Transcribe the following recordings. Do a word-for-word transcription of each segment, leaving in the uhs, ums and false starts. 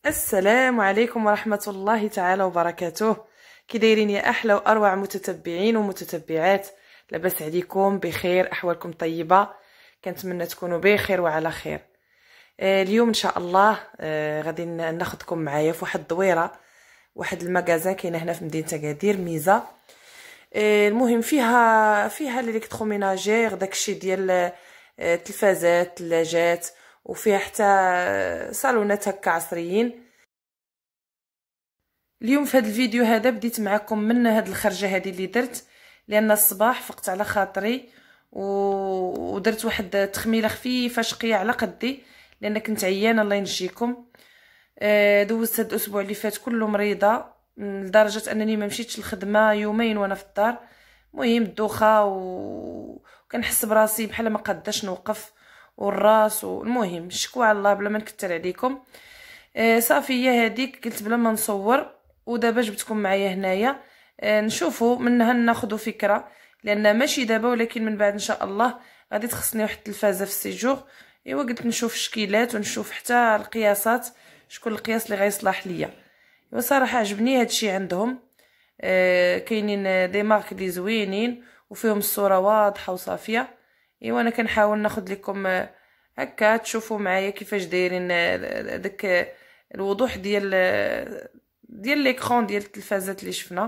السلام عليكم ورحمة الله تعالى وبركاته. كي دايرين يا احلى واروع متتبعين ومتتبعات؟ لاباس عليكم؟ بخير؟ احوالكم طيبة؟ كنتمنى تكونوا بخير وعلى خير. آه اليوم ان شاء الله آه غادي ناخذكم معايا في واحد الدويره، واحد المغازان كاينه هنا في مدينه اكادير ميزه. آه المهم فيها فيها الالكتروميناجير، داكشي ديال التلفازات، الثلاجات، وفيها حتى صالونات هكا عصريين. اليوم في هذا الفيديو هذا بديت معكم من هاد الخرجه هذه اللي درت، لان الصباح فقت على خاطري ودرت واحد التخميله خفيفه شقيه على قدي، لان كنت عيانه الله ينجيكم. دوزت هاد الاسبوع اللي فات كله مريضه لدرجه انني ما مشيتش الخدمه يومين وانا في الدار. المهم الدوخه وكنحس براسي بحال ما قاداش نوقف، والراس، والمهم شكوى على الله بلا ما نكثر عليكم. آه صافي هي هذيك قلت بلا ما نصور، ودابا جبتكم معايا هنايا آه نشوفوا منها ناخذوا فكره، لان ماشي دابا ولكن من بعد ان شاء الله غادي تخصني واحد التلفازه في السيجور. ايوا قلت نشوف الشكيلات ونشوف حتى القياسات، شكون القياس اللي غيصلح ليا. ايوا صراحه عجبني هادشي عندهم. آه كاينين دي مارك لي زوينين وفيهم الصوره واضحه وصافيه. ايوا انا كنحاول ناخذ لكم هكا تشوفوا معايا كيفاش دايرين داك الوضوح ديال ديال ليكرون ديال التلفازات اللي شفنا.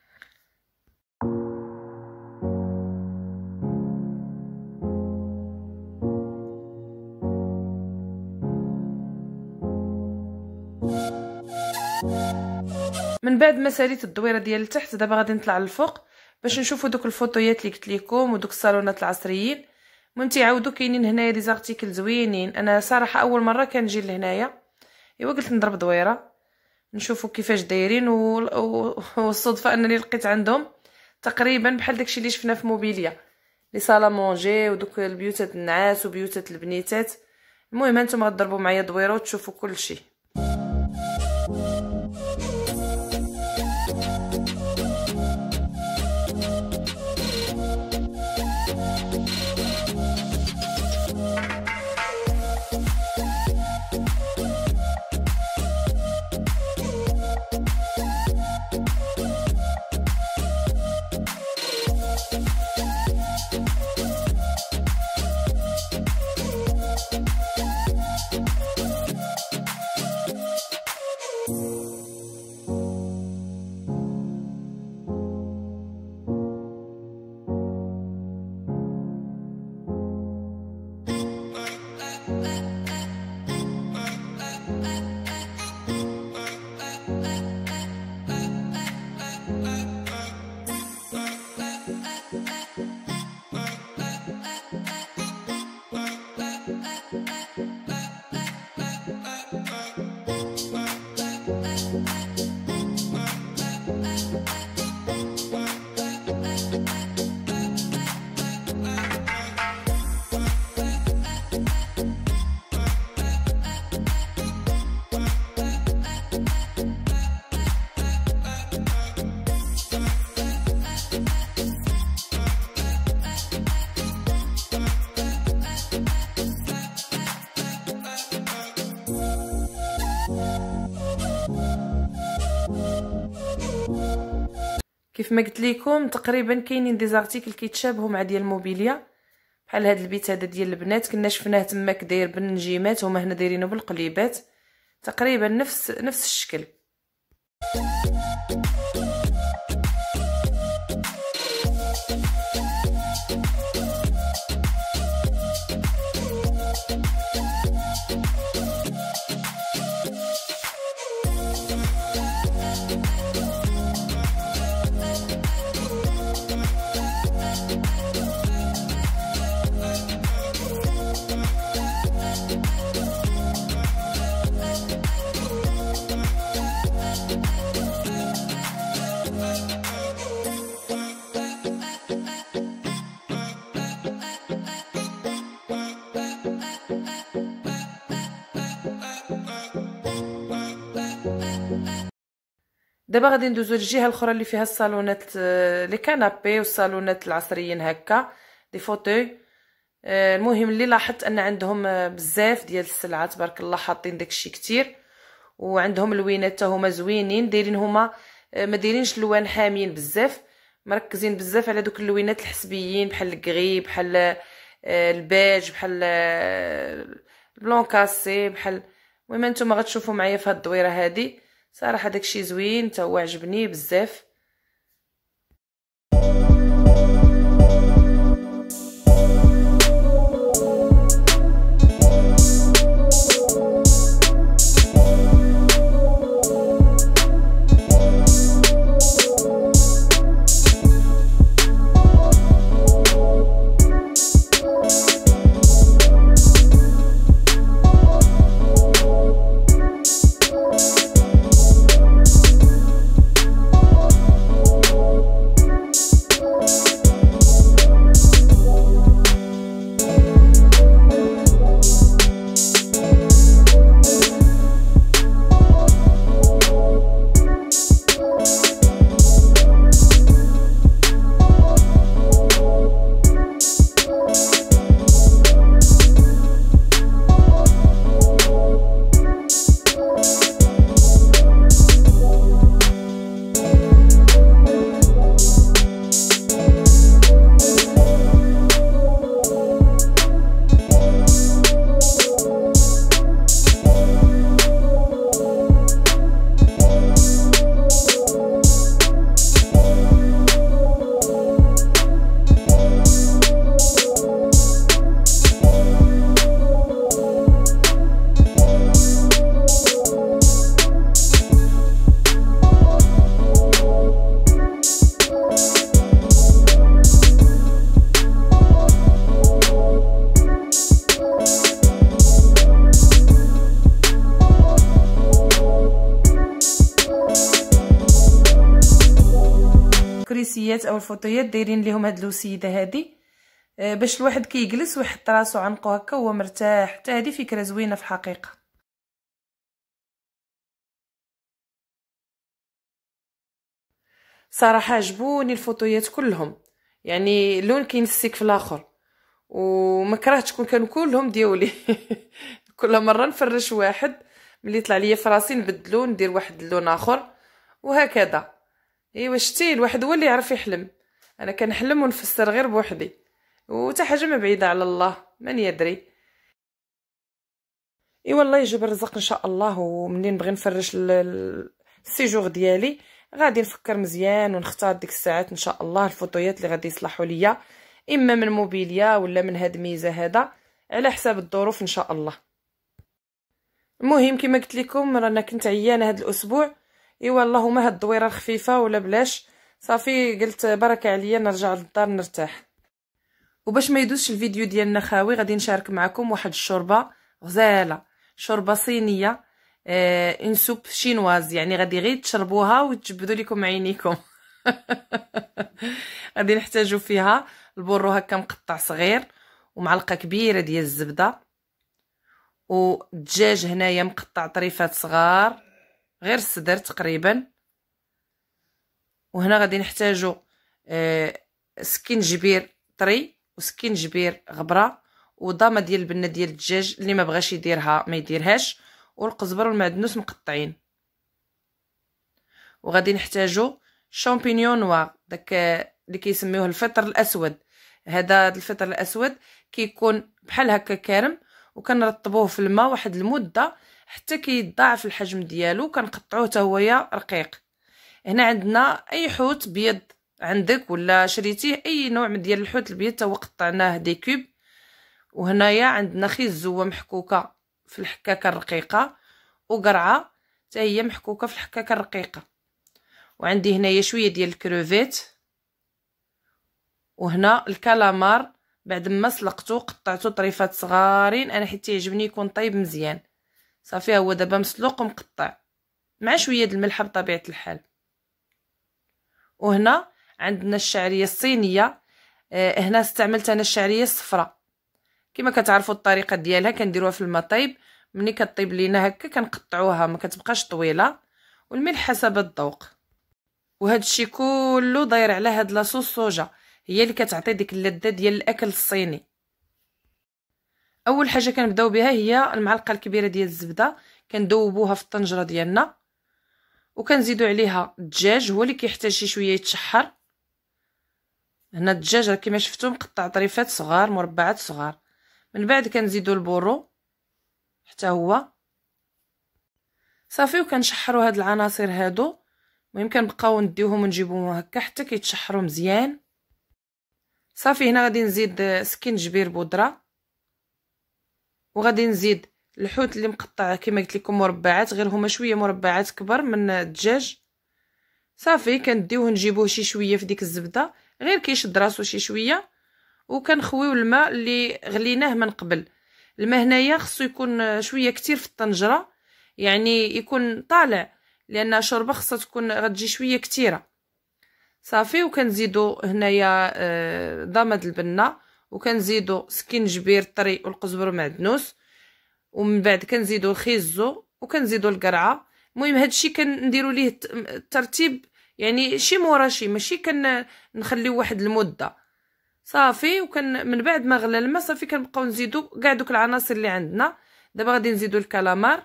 من بعد ما ساليت الدويره ديال التحت، دابا غادي نطلع للفوق باش نشوفوا دوك الفوطويات اللي قلت لكم ودوك الصالونات العصريين. المهم تيعاودوا كاينين هنايا دي زارتيكل زوينين. انا صراحه اول مره كنجي لهنايا، ايوا قلت نضرب دويره نشوفوا كيفاش دايرين. والصدفه انني لقيت عندهم تقريبا بحال داكشي اللي شفنا في موبيليا، لي صالا مونجي ودوك البيوتات النعاس وبيوتات البنيتات. المهم انتم غتضربوا معايا دويره وتشوفوا كل شيء. كيف ما قلت لكم تقريبا كاينين دي زارتيكل كيتشابهوا مع ديال الموبيليا، بحال هذا البيت هذا ديال البنات كنا شفناه تماك داير بالنجيمات، هما هنا دايرينه بالقليبات، تقريبا نفس نفس الشكل. دابا غادي ندوزو للجهه الاخرى اللي فيها الصالونات، لي كانابي والصالونات العصريين هكا دي فوتوي. المهم اللي لاحظت ان عندهم بزاف ديال السلعه تبارك الله، حاطين داكشي كتير. وعندهم اللوينات حتى هما زوينين، دايرين هما ما دايرينش الوان حامين بزاف، مركزين بزاف على دوك اللوينات الحسبيين بحال الكغي بحال البيج بحال البلون كاسي بحال. المهم نتوما غتشوفوا معايا في هاد الدويره هادي صراحه داكشي زوين حتى هو عجبني بزاف. الكريسيات او الفوطيات دايرين ليهم هاد الوسيده هادي باش الواحد كيجلس ويحط راسو عنقو هكا وهو مرتاح، حتى هادي فكره زوينه في الحقيقه. صراحه عجبوني الفوطيات كلهم، يعني لون كينسيك في الاخر وما كرهتش كون كانوا كلهم ديولي كل مره نفرش واحد ملي يطلع ليا في راسي نبدلو ندير واحد اللون اخر وهكذا. ايوا شتي الواحد هو اللي يعرف يحلم، انا كنحلم ونفسر غير بوحدي وتا حاجه ما بعيده على الله من يدري. اي والله يجيب الرزق ان شاء الله. ومنين نبغي نفرش السيجور ديالي غادي نفكر مزيان ونختار ديك الساعات ان شاء الله الفوطويات اللي غادي يصلحوا ليا، اما من موبيليا ولا من هاد ميزه هذا على حساب الظروف ان شاء الله. المهم كما قلت لكم رانا كنت عيانه هاد الاسبوع، ايوا اللهم هاد الدويره الخفيفه ولا بلاش صافي قلت بركه عليا نرجع للدار نرتاح. وباش ما يدوزش الفيديو ديالنا خاوي غادي نشارك معكم واحد الشوربه غزاله، شوربه صينيه آه اون سوب شينواز، يعني غادي غير تشربوها وتجبدوا لكم عينيكم غادي نحتاجوا فيها البورو هكا مقطع صغير ومعلقه كبيره ديال الزبده، والدجاج هنايا مقطع طريفات صغار غير الصدر تقريبا، وهنا غادي نحتاجوا آه سكينجبير طري وسكينجبير غبره وضامه ديال البنه ديال الدجاج اللي ما بغاش يديرها ما يديرهاش، والقزبر والمعدنوس مقطعين. وغادي نحتاجوا شامبينيون نوار داك اللي كيسميوه الفطر الاسود، هذا الفطر الاسود كيكون بحال هكا كارم وكنرطبوه في الماء واحد المده حتى كيتضاعف الحجم ديالو، كنقطعوه حتى هويا رقيق. هنا عندنا اي حوت بيض عندك ولا شريتيه اي نوع من ديال الحوت البيض تا هو قطعناه دي كوب. وهنايا عندنا خيزوه محكوكه في الحكاكه الرقيقه وقرعه حتى هي محكوكه في الحكاكه الرقيقه، وعندي هنايا شويه ديال الكروفيت، وهنا الكالامار بعد ما سلقته قطعته طريفات صغارين انا حيت يعجبني يكون طيب مزيان. صافي هو دابا مسلوق ومقطع مع شويه د الملح بطبيعه الحال. وهنا عندنا الشعريه الصينيه، آه هنا استعملت انا الشعريه الصفراء كما كتعرفوا الطريقه ديالها، كنديروها في الماء طيب، ملي كطيب لينا هكا كنقطعوها ما كتبقاش طويله، والملح حسب الذوق. وهذا الشيء كله داير على هاد لاصوص صوجا هي اللي كتعطي ديك اللذه ديال الاكل الصيني. اول حاجه كنبداو بها هي المعلقه الكبيره ديال الزبده، كندوبوها في الطنجره ديالنا وكنزيدو عليها الدجاج، هو اللي كيحتاج شي شويه يتشحر. هنا الدجاج راه كما شفتوا مقطع طريفات صغار مربعات صغار. من بعد كنزيدو البورو حتى هو صافي، وكنشحروا هاد العناصر هادو. المهم كنبقاو نديوهم ونجيبوهم هكا حتى كيتشحروا مزيان. صافي هنا غادي نزيد سكينجبير بودره، وغادي نزيد الحوت اللي مقطع كما قلت لكم مربعات، غير هما شويه مربعات كبر من الدجاج. صافي كنديوه نجيبوه شي شويه في ديك الزبده، غير كيشد راسو شي شويه، وكنخويو الماء اللي غليناه من قبل. الماء هنايا خصو يكون شويه كتير في الطنجره، يعني يكون طالع، لان شوربه خصها تكون غتجي شويه كتيره. صافي وكنزيدو هنايا آه ضماد البنه، وكنزيدو سكينجبير طري والقزبر ومعدنوس، ومن بعد كنزيدو الخيزو وكنزيدو القرعه. المهم هادشي كنديروا ليه الترتيب يعني شي مورا شي، ماشي كنخليو واحد المده. صافي وكن من بعد ما غلى الماء صافي كنبقاو نزيدو كاع دوك العناصر اللي عندنا. دابا غادي نزيدو الكالامار،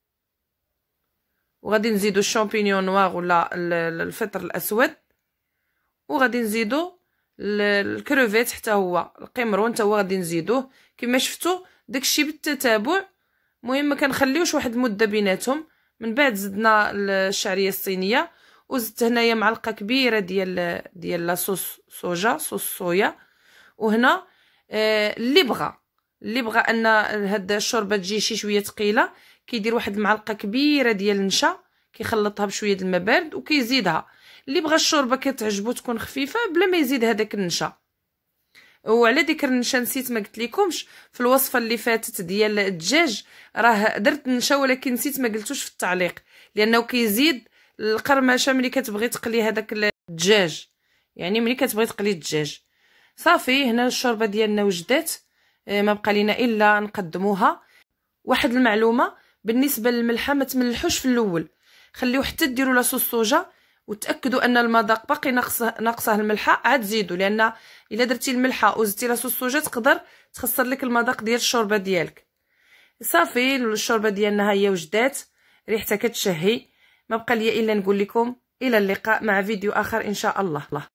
وغادي نزيدو الشامبينيون نوار ولا الفطر الاسود، وغادي نزيدو الكروفيت حتى هو القمرون حتى هو غادي نزيدوه كما شفتوا داكشي بالتتابع. المهم ما كنخليوش واحد المده بيناتهم. من بعد زدنا الشعريه الصينيه، وزدت هنايا معلقه كبيره ديال ديال لاصوص صوجا صوص صويا. وهنا آه اللي بغى اللي بغى ان هاد الشوربه تجي شي شويه ثقيله كيدير واحد المعلقه كبيره ديال النشا، كيخلطها بشويه د الماء بارد وكيزيدها. اللي بغى الشوربه كتعجبو تكون خفيفه بلا ما يزيد هذاك النشا. وعلى ذكر النشا نسيت ما قلت لكمش في الوصفه اللي فاتت ديال الدجاج، راه درت النشا ولكن نسيت ما قلتوش في التعليق، لانه كيزيد القرمشه ملي كتبغي تقلي هذاك الدجاج، يعني ملي كتبغي تقلي الدجاج. صافي هنا الشوربه ديالنا وجدات، ما بقى لينا الا نقدموها. واحد المعلومه بالنسبه للملحه، ما تملحوش في الاول، خليو حتى ديروا لاصوص صوجا وتاكدوا ان المذاق باقي ناقصه ناقصه الملحه، عاد زيدوا، لان الا درتي الملحه وزدتي لاصوص صوجا تقدر تخسر لك المذاق ديال الشوربه ديالك. صافي الشوربه ديالنا ها هي وجدات، ريحتها كتشهي. ما بقى ليا الا نقول لكم الى اللقاء مع فيديو اخر ان شاء الله.